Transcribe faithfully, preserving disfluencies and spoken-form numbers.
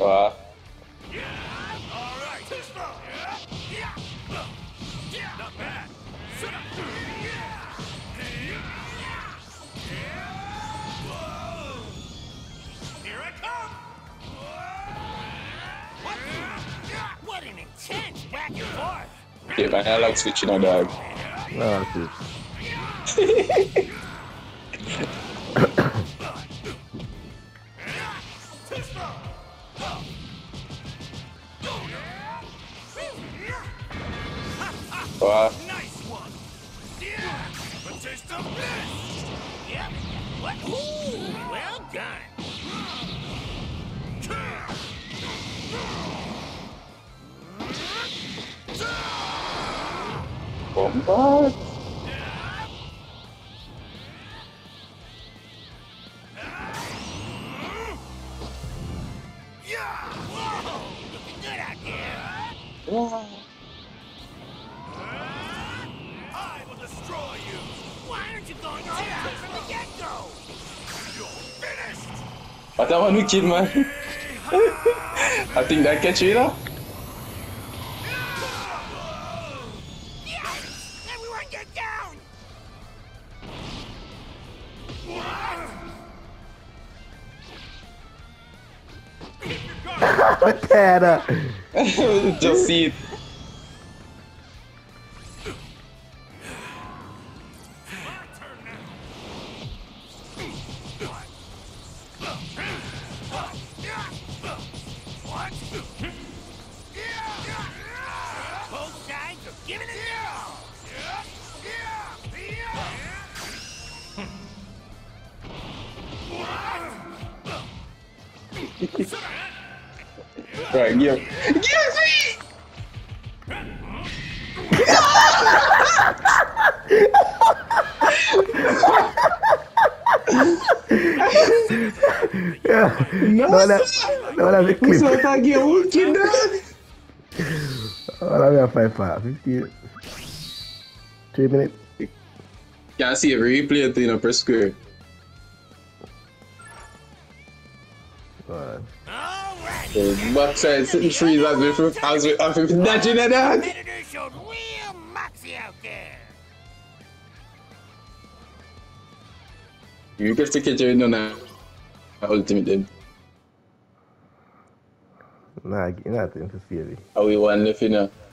Wow. Not bad. Here I come. What? What an intense back and forth. Yeah, man, I like switching on dog. No, shit. Wow. Nice one. Yeah. A taste of this. Yep. What? Ooh, well done. Combat. Yeah. Whoa. Looking good out there. Wow. I will destroy you. Why aren't you going down from the get-go? You're finished. But that one wicked, man. I think that catch you, you know? Yes! Everyone get down! Cara. Just see it. What? Both sides are giving it their all. Right, give. Give me! Yeah. No, that, no, that's a clip. So if I get wicked, dog. Oh, let me have five five. fifty. Three minutes. Can't see every replay thing up per square. Alright. All right. The backside sitting trees as we as we as we dodging it, dog. Competitors showed real moxie out there. You get to catch it on that ultimate then. Nah, you're not interfering. How we one left, you know.